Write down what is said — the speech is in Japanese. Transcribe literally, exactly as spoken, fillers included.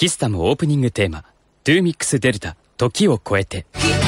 キスタムオープニングテーマ、トゥーミックスデルタ、時を超えて。